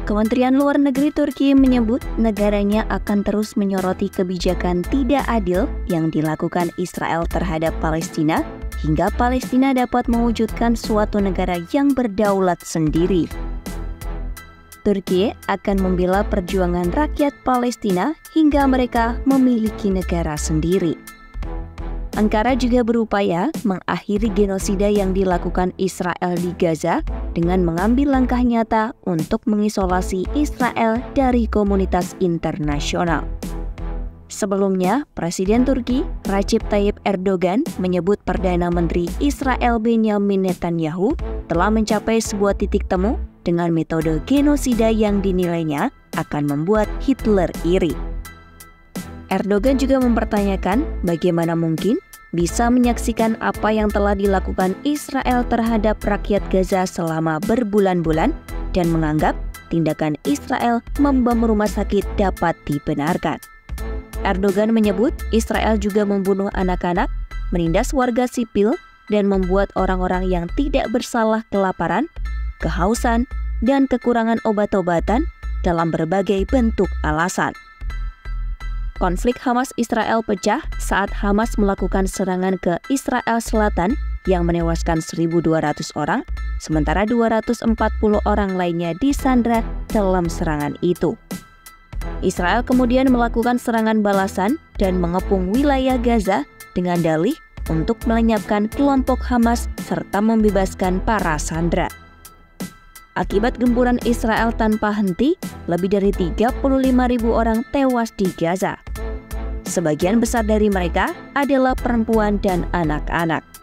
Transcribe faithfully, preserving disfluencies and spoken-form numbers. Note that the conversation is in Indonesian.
Kementerian Luar Negeri Turki menyebut negaranya akan terus menyoroti kebijakan tidak adil yang dilakukan Israel terhadap Palestina hingga Palestina dapat mewujudkan suatu negara yang berdaulat sendiri. Turki akan membela perjuangan rakyat Palestina hingga mereka memiliki negara sendiri. Ankara juga berupaya mengakhiri genosida yang dilakukan Israel di Gaza dengan mengambil langkah nyata untuk mengisolasi Israel dari komunitas internasional. Sebelumnya, Presiden Turki Recep Tayyip Erdogan menyebut Perdana Menteri Israel Benjamin Netanyahu telah mencapai sebuah titik temu dengan metode genosida yang dinilainya akan membuat Hitler iri. Erdogan juga mempertanyakan bagaimana mungkin bisa menyaksikan apa yang telah dilakukan Israel terhadap rakyat Gaza selama berbulan-bulan dan menganggap tindakan Israel membom rumah sakit dapat dibenarkan. Erdogan menyebut Israel juga membunuh anak-anak, menindas warga sipil, dan membuat orang-orang yang tidak bersalah kelaparan, kehausan, dan kekurangan obat-obatan dalam berbagai bentuk alasan. Konflik Hamas-Israel pecah saat Hamas melakukan serangan ke Israel Selatan yang menewaskan seribu dua ratus orang, sementara dua ratus empat puluh orang lainnya disandra dalam serangan itu. Israel kemudian melakukan serangan balasan dan mengepung wilayah Gaza dengan dalih untuk melenyapkan kelompok Hamas serta membebaskan para sandera. Akibat gempuran Israel tanpa henti, lebih dari tiga puluh lima ribu orang tewas di Gaza. Sebagian besar dari mereka adalah perempuan dan anak-anak.